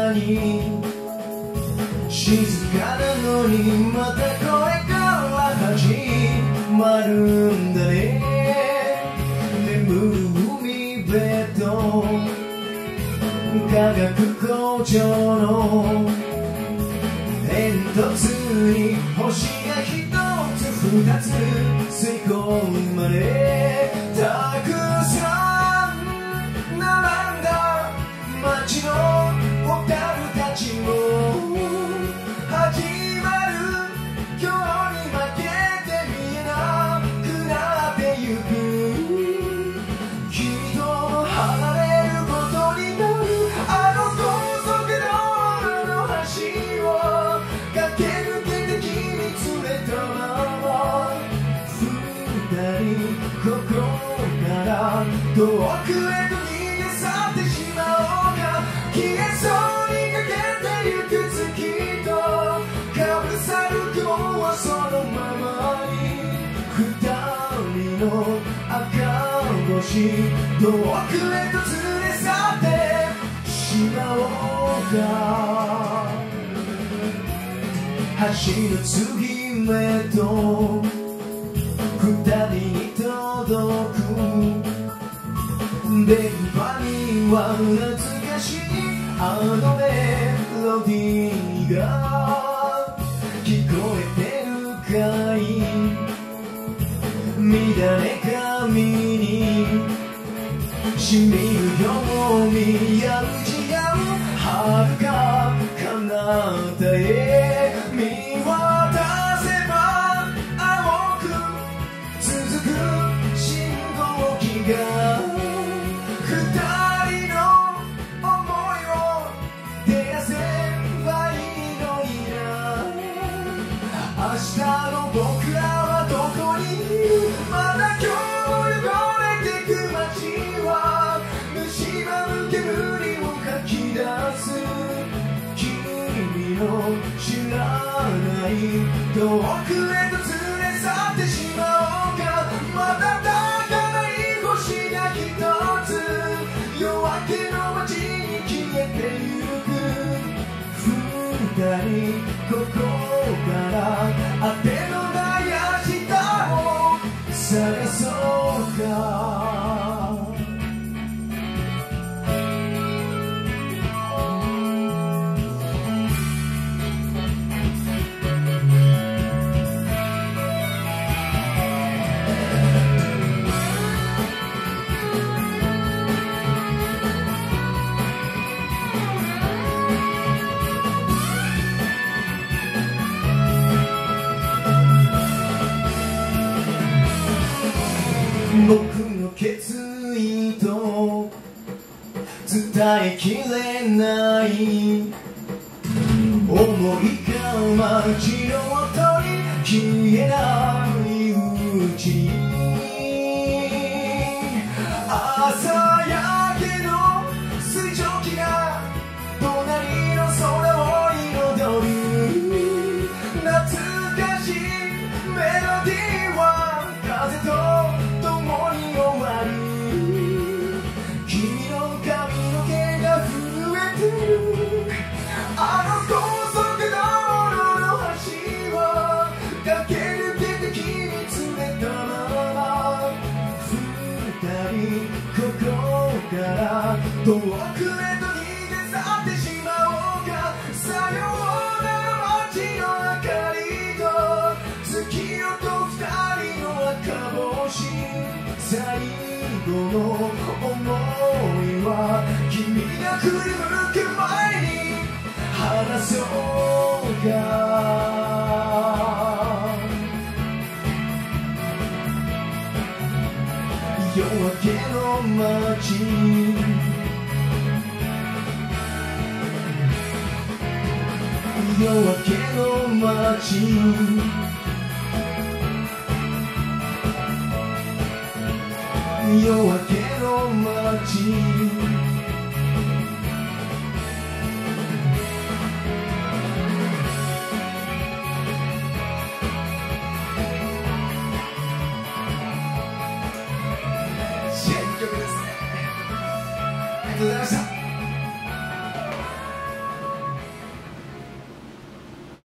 なに静かなのにまたこれから始まるんだね。眠る海辺と化学工場の煙突に星が一つ二つ吸い込まれ、たくさん並んだ街のホタルたちも始まる今日に負けて見えなくなってゆく。君と離れることになるあの高速道路の橋を駆け抜けて君連れたまま、二人ここから遠くへと逃げ去ってしまおうか。消えそうにかけてゆく月とかぶさる雲はそのままに、二人の赤星遠くへと連れ去ってしまおうか。橋の継ぎ目と二人に届く電波には懐かしいあのメロディーが聞こえてるかい。乱れ髪にしみるようにやうじ合う遥か彼方へ見渡せば青く続く信号機が二人の想いを照らせばいいのにな。明日の僕らはどこにいる、まだ今日も汚れてく街は蝕む煙をかき出す。君の知らない遠くへと連れ去ってしまおうか。まだ高い星が一つ夜明けの街に消えてゆく。二人ここからあてのない明日を探そうか。僕の決意と伝えきれない思いが街の音に消えないうちに、朝焼けの水蒸気が隣の空を彩る。懐かしいメロディーは風と終わる。君の髪の毛が震えてるあの高速道路の橋を駆け抜けて君連れたまま、二人ここから遠くへと逃げ去ってしまおうか。さようなら街の明かりと月夜と二人の赤星、最後の想いは君が振り向く前に話そうか。夜明けの街、夜明けの街、夜明けの街、新曲ですね。ありがとうございました。